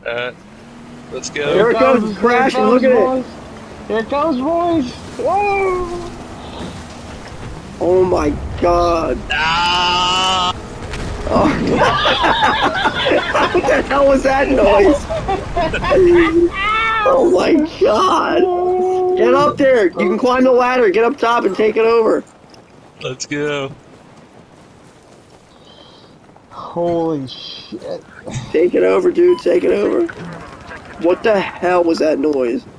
Alright, let's go. Here it comes, it's crashing, look at it. Here it comes, boys. Whoa! Oh my god. Ah! Oh. What the hell was that noise? Oh my god. Get up there. You can climb the ladder. Get up top and take it over. Let's go. Holy shit. Take it over, dude. Take it over. What the hell was that noise?